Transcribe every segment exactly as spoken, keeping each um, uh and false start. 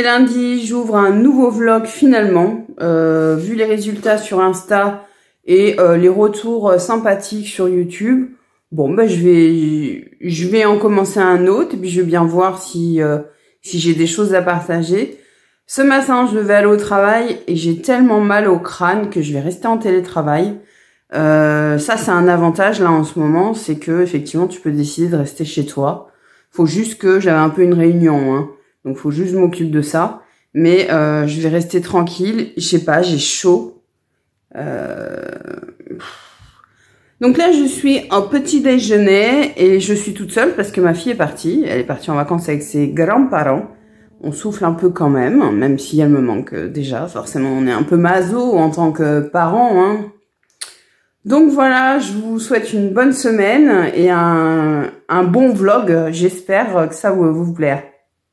est lundi, j'ouvre un nouveau vlog finalement. Euh, vu les résultats sur Insta et euh, les retours sympathiques sur YouTube, bon bah je vais je vais en commencer un autre et puis je vais bien voir si euh, si j'ai des choses à partager. Ce matin, je devais aller au travail et j'ai tellement mal au crâne que je vais rester en télétravail. Euh, ça, c'est un avantage là en ce moment, c'est que effectivement, tu peux décider de rester chez toi. Faut juste que j'avais un peu une réunion, hein, donc faut juste m'occuper de ça. Mais euh, je vais rester tranquille. Je sais pas, j'ai chaud. Euh... Donc là, je suis en petit déjeuner et je suis toute seule parce que ma fille est partie. Elle est partie en vacances avec ses grands-parents. On souffle un peu quand même, même si elle me manque déjà. Forcément, on est un peu maso en tant que parents, hein. Donc voilà, je vous souhaite une bonne semaine et un, un bon vlog. J'espère que ça vous, vous plaire.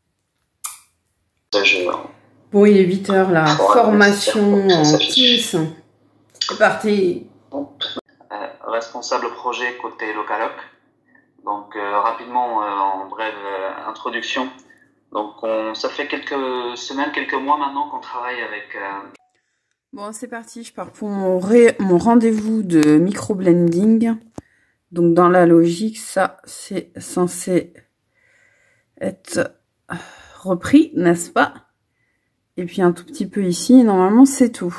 Bon, il est huit heures là. Formation en Teams. C'est parti. Euh, responsable projet côté Localoc. Donc euh, rapidement, euh, en brève euh, introduction. Donc on, ça fait quelques semaines, quelques mois maintenant qu'on travaille avec... Euh... Bon, c'est parti, je pars pour mon, ré... mon rendez-vous de micro-blending. Donc dans la logique, ça c'est censé être repris, n'est-ce pas? Et puis un tout petit peu ici, normalement c'est tout.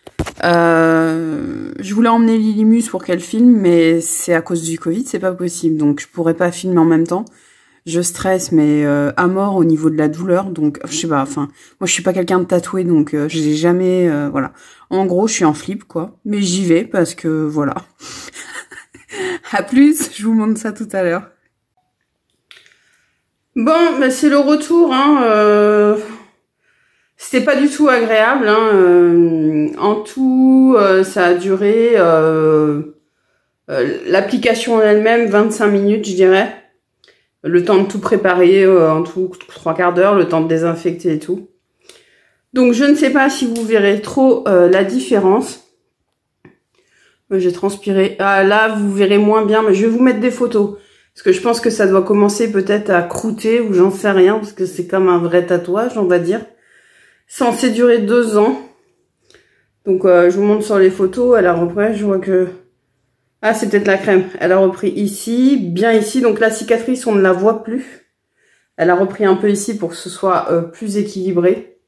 Euh, je voulais emmener Lilimus pour qu'elle filme, mais c'est à cause du Covid, c'est pas possible. Donc je pourrais pas filmer en même temps. Je stresse, mais euh, à mort au niveau de la douleur. Donc, je sais pas, enfin, moi je suis pas quelqu'un de tatoué, donc euh, j'ai jamais, euh, voilà. En gros, je suis en flip, quoi. Mais j'y vais parce que, voilà. À plus, je vous montre ça tout à l'heure. Bon, bah, c'est le retour, hein. Euh... C'était pas du tout agréable, hein. Euh... En tout, euh, ça a duré... Euh... Euh, l'application en elle-même, vingt-cinq minutes, je dirais. Le temps de tout préparer, euh, en tout trois quarts d'heure, le temps de désinfecter et tout. Donc je ne sais pas si vous verrez trop euh, la différence. J'ai transpiré. Ah, là, vous verrez moins bien, mais je vais vous mettre des photos. Parce que je pense que ça doit commencer peut-être à croûter ou j'en sais rien, parce que c'est comme un vrai tatouage, on va dire. Censé durer deux ans. Donc euh, je vous montre sur les photos. Alors après, je vois que... Ah, c'est peut-être la crème. Elle a repris ici, bien ici. Donc la cicatrice, on ne la voit plus. Elle a repris un peu ici pour que ce soit euh, plus équilibré.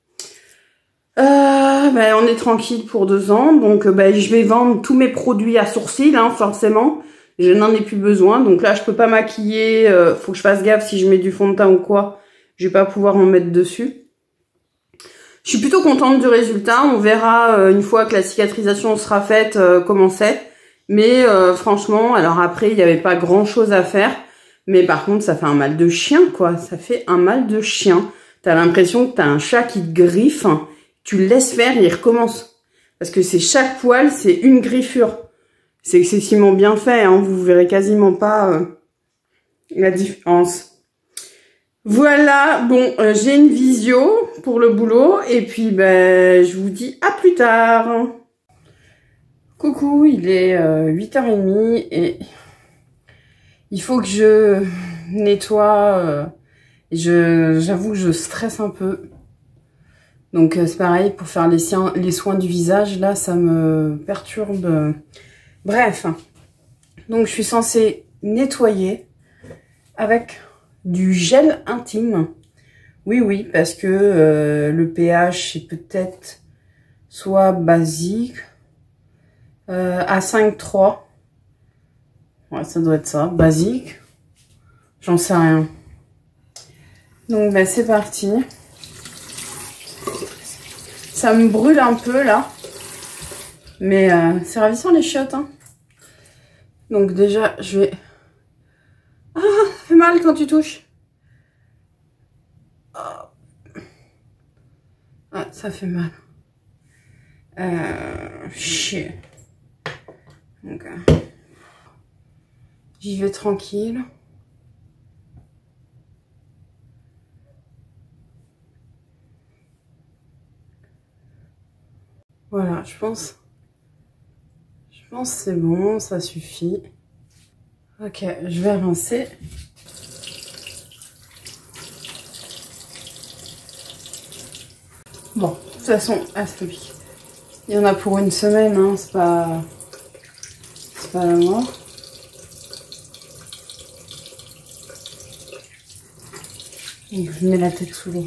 Euh, ben, on est tranquille pour deux ans. Donc ben, je vais vendre tous mes produits à sourcils, hein, forcément. Je n'en ai plus besoin. Donc là, je peux pas maquiller. Euh, faut que je fasse gaffe si je mets du fond de teint ou quoi. Je vais pas pouvoir en mettre dessus. Je suis plutôt contente du résultat. On verra euh, une fois que la cicatrisation sera faite euh, comment c'est. Mais euh, franchement, alors après, il n'y avait pas grand-chose à faire. Mais par contre, ça fait un mal de chien, quoi. Ça fait un mal de chien. T'as l'impression que t'as un chat qui te griffe. Tu le laisses faire et il recommence. Parce que c'est chaque poil, c'est une griffure. C'est excessivement bien fait, hein. Vous verrez quasiment pas euh, la différence. Voilà, bon, euh, j'ai une visio pour le boulot. Et puis, ben, je vous dis à plus tard. Coucou, il est euh, huit heures trente et il faut que je nettoie. Euh, je, j'avoue que je stresse un peu. Donc euh, c'est pareil, pour faire les, les soins du visage, là, ça me perturbe. Bref, donc je suis censée nettoyer avec du gel intime. Oui, oui, parce que euh, le pH est peut-être soit basique, Euh, à cinq virgule trois. Ouais, ça doit être ça. Basique. J'en sais rien. Donc, ben, c'est parti. Ça me brûle un peu, là. Mais euh, c'est ravissant, les chiottes, hein. Donc, déjà, je vais... Ah, ça fait mal quand tu touches. Oh. Ah, ça fait mal. Euh, chier. Donc, euh, j'y vais tranquille. Voilà, je pense. Je pense que c'est bon, ça suffit. Ok, je vais rincer. façon, ah ça pique. Il y en a pour une semaine, hein, c'est pas, c'est pas la mort. Donc, je mets la tête sous l'eau.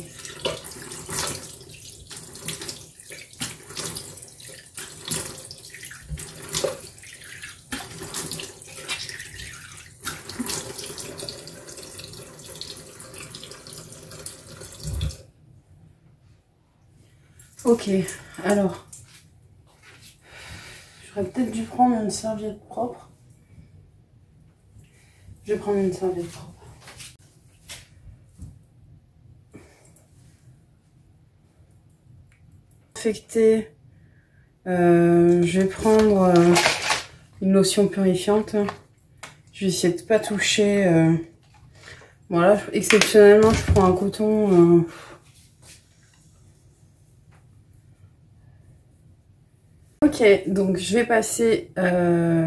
Ok, alors, j'aurais peut-être dû prendre une serviette propre. Je vais prendre une serviette propre. Infecté, euh, je vais prendre euh, une lotion purifiante. Je vais essayer de pas toucher. Euh, voilà, exceptionnellement, je prends un coton. Euh, Ok, donc je vais passer, euh,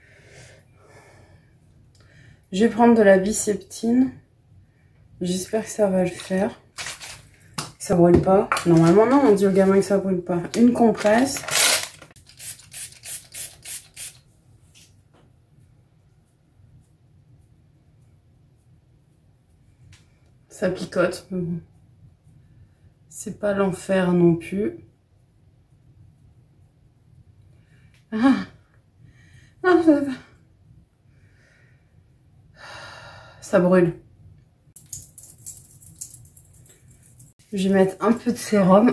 je vais prendre de la biceptine. J'espère que ça va le faire. Que ça brûle pas. Normalement non, on dit au gamin que ça brûle pas. Une compresse. Ça picote, mais bon. C'est pas l'enfer non plus. Ah, ah ça... ça brûle. Je vais mettre un peu de sérum.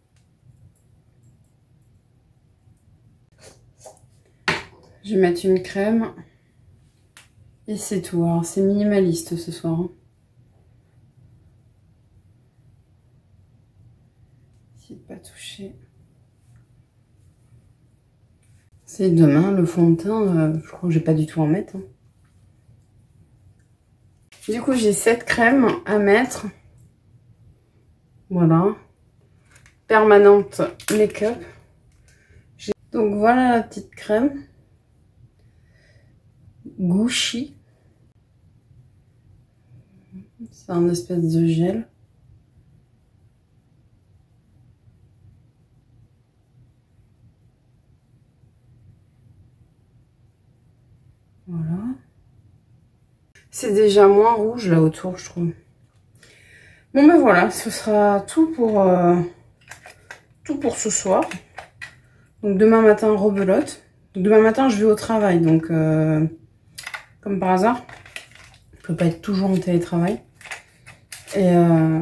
Je vais mettre une crème. Et c'est tout. Alors c'est minimaliste ce soir. Hein. Essayez de pas toucher. C'est demain le fond de teint. Euh, je crois que je vais pas du tout en mettre. Hein. Du coup j'ai cette crème à mettre. Voilà. Permanente make-up. Donc voilà la petite crème. Gucci. C'est un espèce de gel. Voilà. C'est déjà moins rouge là autour, je trouve. Bon ben voilà, ce sera tout pour, euh, tout pour ce soir. Donc demain matin, rebelote. Donc, demain matin, je vais au travail. Donc, euh, comme par hasard, je peux pas être toujours en télétravail. Et euh,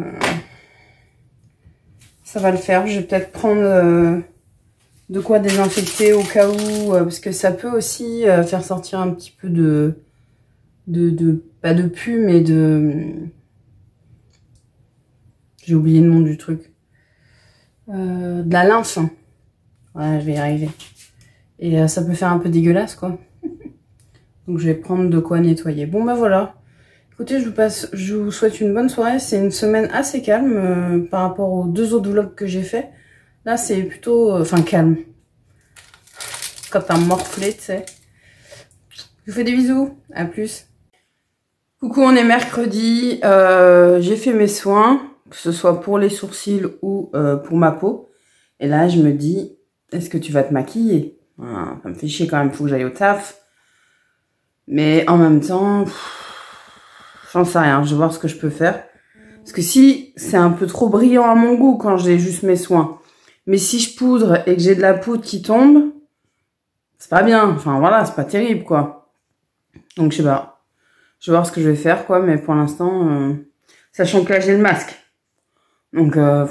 ça va le faire. Je vais peut-être prendre euh, de quoi désinfecter au cas où. Euh, parce que ça peut aussi euh, faire sortir un petit peu de... de, de pas de pu, mais de... J'ai oublié le nom du truc. Euh, de la lymphe. Voilà, je vais y arriver. Et euh, ça peut faire un peu dégueulasse, quoi. Donc je vais prendre de quoi nettoyer. Bon, bah voilà. Écoutez, je vous, passe, je vous souhaite une bonne soirée. C'est une semaine assez calme euh, par rapport aux deux autres vlogs que j'ai fait. Là, c'est plutôt... Euh, enfin, calme. Quand t'as morflé, tu sais. Je vous fais des bisous. À plus. Coucou, on est mercredi. Euh, j'ai fait mes soins, que ce soit pour les sourcils ou euh, pour ma peau. Et là, je me dis, est-ce que tu vas te maquiller? Ah, ça me fait chier quand même, faut que j'aille au taf. Mais en même temps, j'en sais rien, je vais voir ce que je peux faire. Parce que si c'est un peu trop brillant à mon goût quand j'ai juste mes soins, mais si je poudre et que j'ai de la poudre qui tombe, c'est pas bien. Enfin voilà, c'est pas terrible quoi. Donc je sais pas. Je vais voir ce que je vais faire quoi, mais pour l'instant, euh, sachant que là j'ai le masque. Donc euh,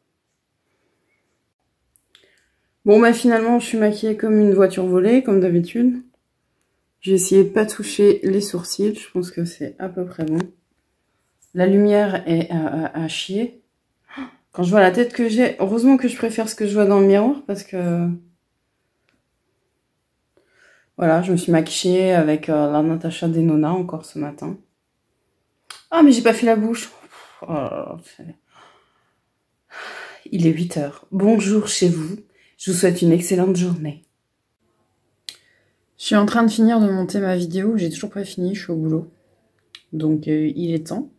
bon bah finalement je suis maquillée comme une voiture volée, comme d'habitude. J'ai essayé de pas toucher les sourcils, je pense que c'est à peu près bon. La lumière est à, à, à chier. Quand je vois la tête que j'ai, heureusement que je préfère ce que je vois dans le miroir parce que... Voilà, je me suis maquillée avec euh, la Natasha Denona encore ce matin. Ah, mais j'ai pas fait la bouche. Oh là là, il est huit heures. Bonjour chez vous. Je vous souhaite une excellente journée. Je suis en train de finir de monter ma vidéo. J'ai toujours pas fini, je suis au boulot. Donc, euh, il est temps.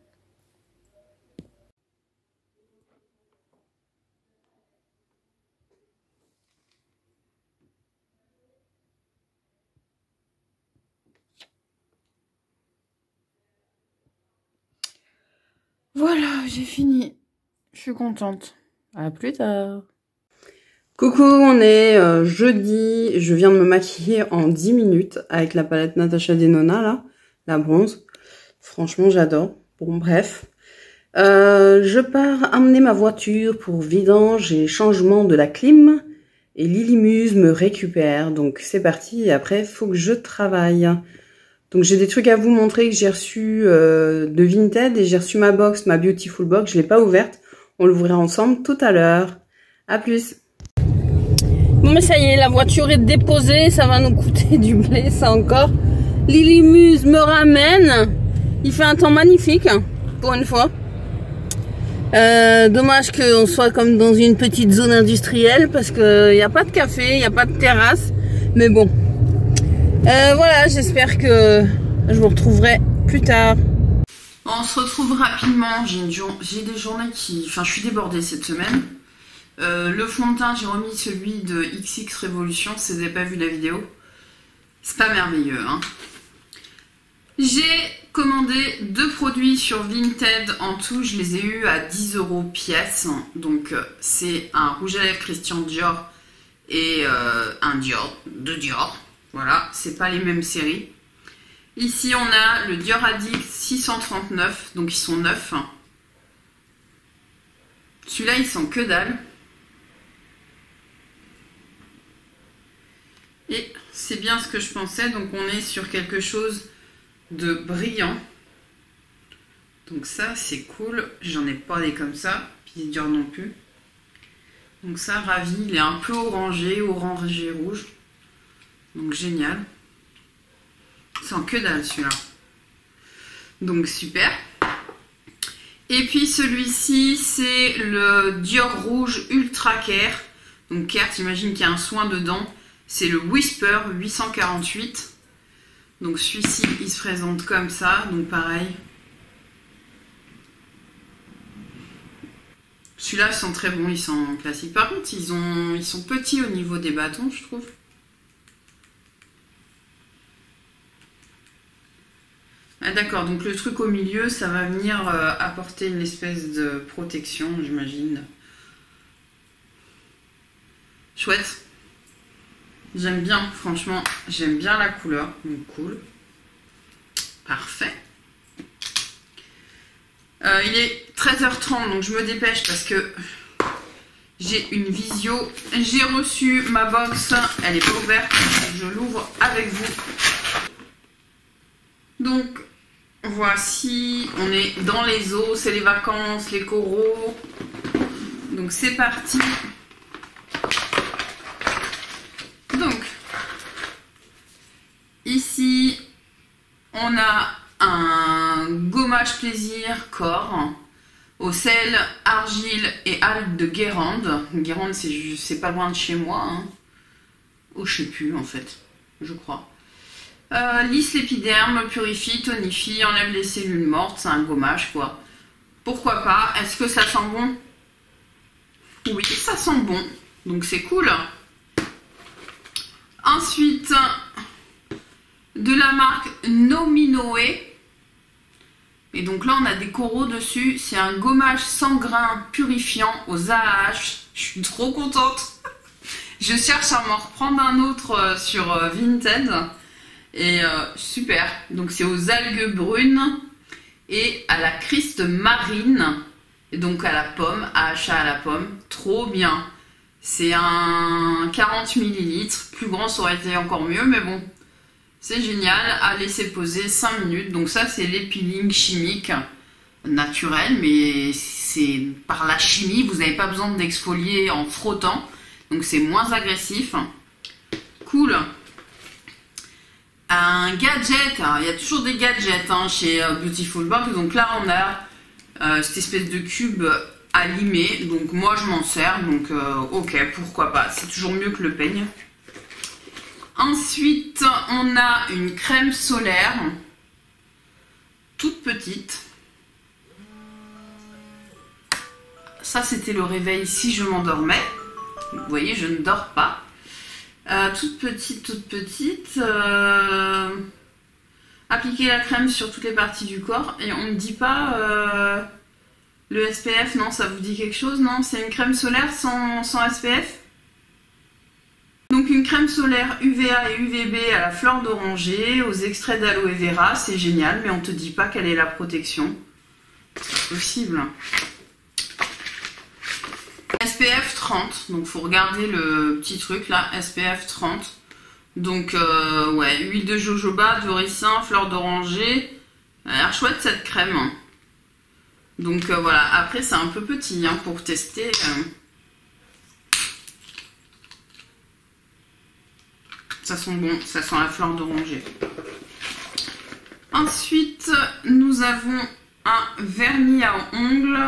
Voilà, j'ai fini. Je suis contente. À plus tard. Coucou, on est euh, jeudi. Je viens de me maquiller en dix minutes avec la palette Natasha Denona, là, la bronze. Franchement, j'adore. Bon, bref. Euh, je pars amener ma voiture pour vidange et changement de la clim. Et Lily Muse me récupère. Donc, c'est parti. Et après, faut que je travaille. Donc, j'ai des trucs à vous montrer que j'ai reçu euh, de Vinted. Et j'ai reçu ma box, ma Beautiful Box. Je l'ai pas ouverte. On l'ouvrira ensemble tout à l'heure. À plus. Bon, mais ça y est, la voiture est déposée. Ça va nous coûter du blé, ça encore. Lily Muse me ramène. Il fait un temps magnifique, pour une fois. Euh, dommage qu'on soit comme dans une petite zone industrielle, parce qu'il n'y a pas de café, il n'y a pas de terrasse. Mais bon. Euh, voilà, j'espère que je vous retrouverai plus tard. On se retrouve rapidement. J'ai une jour... j'ai des journées qui... Enfin, je suis débordée cette semaine. Euh, le fond de teint, j'ai remis celui de X X Révolution. Si vous n'avez pas vu la vidéo, c'est pas merveilleux, hein. J'ai commandé deux produits sur Vinted. En tout, je les ai eus à dix euros pièce. Donc, c'est un rouge à lèvres Christian Dior et euh, un Dior, de Dior. Voilà, c'est pas les mêmes séries. Ici, on a le Dior Addict six cent trente-neuf. Donc, ils sont neufs. Celui-là, il sent que dalle. Et c'est bien ce que je pensais. Donc, on est sur quelque chose de brillant. Donc ça, c'est cool. J'en ai pas des comme ça. Puis Dior non plus. Donc ça, ravi. Il est un peu orangé, orangé rouge. Donc génial. Sans que dalle celui-là. Donc super. Et puis celui-ci, c'est le Dior Rouge Ultra Care. Donc Care, t'imagines qu'il y a un soin dedans. C'est le Whisper huit cent quarante-huit. Donc celui-ci, il se présente comme ça. Donc pareil. Celui-là, ils sont très bons, ils sont classiques. Par contre, ils, ont, ils sont petits au niveau des bâtons, je trouve. Ah d'accord, donc le truc au milieu, ça va venir euh, apporter une espèce de protection, j'imagine. Chouette. J'aime bien, franchement, j'aime bien la couleur. Donc cool. Parfait. Euh, il est treize heures trente, donc je me dépêche parce que j'ai une visio. J'ai reçu ma box, elle est pas ouverte, je l'ouvre avec vous. Donc voici, on est dans les eaux, c'est les vacances, les coraux. Donc c'est parti. Donc ici on a un gommage plaisir corps au sel, argile et algues de Guérande. Guérande, c'est pas loin de chez moi. Hein. Oh, je sais plus en fait, je crois. Euh, lisse l'épiderme, purifie, tonifie, enlève les cellules mortes. C'est un gommage quoi. Pourquoi pas? Est-ce que ça sent bon? Oui, ça sent bon. Donc c'est cool. Ensuite, de la marque Nominoe. Et donc là, on a des coraux dessus. C'est un gommage sans grain purifiant aux A H. Je suis trop contente. Je cherche à m'en reprendre un autre sur Vinted. Et euh, super. Donc c'est aux algues brunes et à la criste marine. Et donc à la pomme, A H A à la pomme. Trop bien. C'est un quarante millilitres. Plus grand, ça aurait été encore mieux, mais bon. C'est génial, à laisser poser cinq minutes. Donc ça, c'est l'épilling chimique naturel, mais c'est par la chimie. Vous n'avez pas besoin d'exfolier en frottant. Donc c'est moins agressif. Cool. Un gadget. Alors, il y a toujours des gadgets hein, chez Beautiful Box. Donc là, on a euh, cette espèce de cube à limer. Donc moi, je m'en sers. Donc euh, ok, pourquoi pas. C'est toujours mieux que le peigne. Ensuite, on a une crème solaire, toute petite. Ça, c'était le réveil si je m'endormais. Vous voyez, je ne dors pas. Euh, toute petite, toute petite. Euh... Appliquer la crème sur toutes les parties du corps. Et on ne dit pas... Euh... Le S P F, non, ça vous dit quelque chose? Non, c'est une crème solaire sans, sans S P F. Donc une crème solaire U V A et U V B à la fleur d'oranger, aux extraits d'aloe vera, c'est génial, mais on te dit pas quelle est la protection. C'est possible. S P F trente, donc faut regarder le petit truc là, S P F trente. Donc euh, ouais, huile de jojoba, de ricin, fleur d'oranger. Elle a l'air chouette cette crème. Donc euh, voilà, après c'est un peu petit hein, pour tester. Euh... Ça sent bon, ça sent la fleur d'oranger. Ensuite, nous avons un vernis à ongles.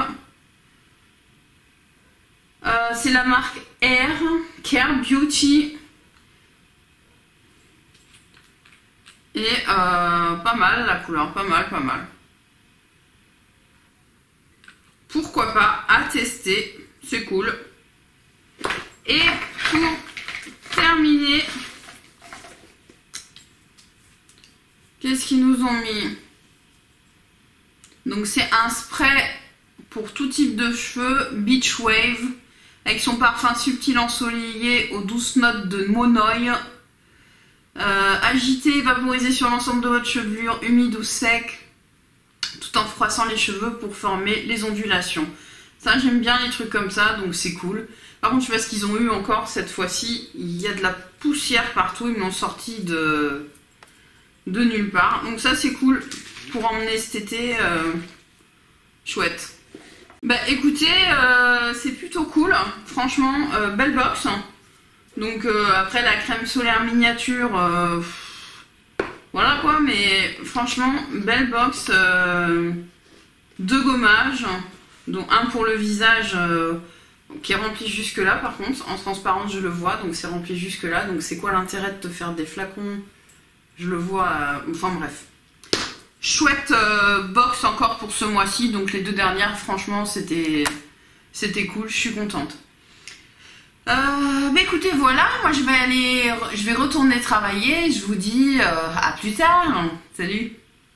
Euh, c'est la marque Air Care Beauty. Et euh, pas mal la couleur, pas mal, pas mal. Pourquoi pas, à tester, c'est cool. Et pour terminer, qu'est-ce qu'ils nous ont mis? Donc c'est un spray pour tout type de cheveux, Beach Wave, avec son parfum subtil ensoleillé aux douces notes de monoï. Euh, agité et vaporisé sur l'ensemble de votre chevelure, humide ou sec, tout en froissant les cheveux pour former les ondulations. Ça, j'aime bien les trucs comme ça, donc c'est cool. Par contre, je sais pas ce qu'ils ont eu encore cette fois-ci. Il y a de la poussière partout, ils m'ont sorti de... de nulle part. Donc ça, c'est cool pour emmener cet été. Euh... Chouette. Bah écoutez, euh, c'est plutôt cool. Franchement, euh, belle box. Donc euh, après la crème solaire miniature, euh, voilà quoi, mais franchement belle box, euh, deux gommages, dont un pour le visage euh, qui est rempli jusque là par contre, en transparence je le vois, donc c'est rempli jusque là, donc c'est quoi l'intérêt de te faire des flacons, je le vois, euh, enfin bref. Chouette euh, box encore pour ce mois-ci, donc les deux dernières franchement c'était c'était cool, je suis contente. Euh, bah écoutez voilà, moi je vais aller, je vais retourner travailler, je vous dis euh, à plus tard, salut.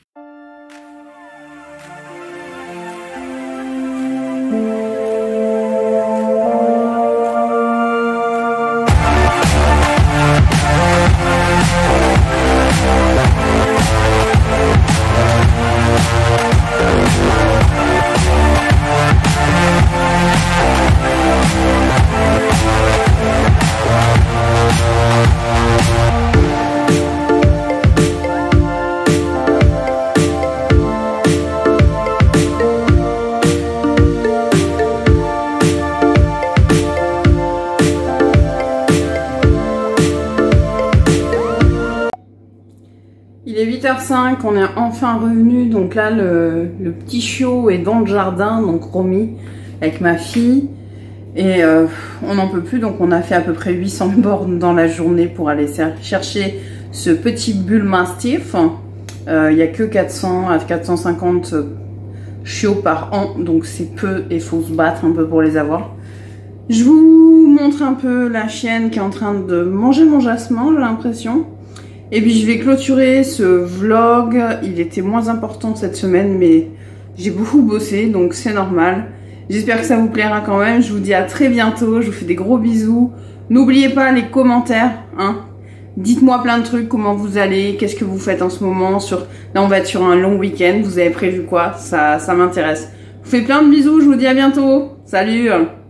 Il est huit heures cinq, on est enfin revenu, donc là le, le petit chiot est dans le jardin, donc Romy, avec ma fille, et euh, on n'en peut plus, donc on a fait à peu près huit cents bornes dans la journée pour aller chercher ce petit bull mastiff. Euh, il n'y a que quatre cents à quatre cent cinquante chiots par an, donc c'est peu et il faut se battre un peu pour les avoir. Je vous montre un peu la chienne qui est en train de manger mon jasmin, j'ai l'impression. Et puis je vais clôturer ce vlog, il était moins important cette semaine mais j'ai beaucoup bossé donc c'est normal. J'espère que ça vous plaira quand même, je vous dis à très bientôt, je vous fais des gros bisous. N'oubliez pas les commentaires, hein. Dites-moi plein de trucs, comment vous allez, qu'est-ce que vous faites en ce moment. Sur... Là on va être sur un long week-end, vous avez prévu quoi? Ça, ça m'intéresse. Je vous fais plein de bisous, je vous dis à bientôt, salut.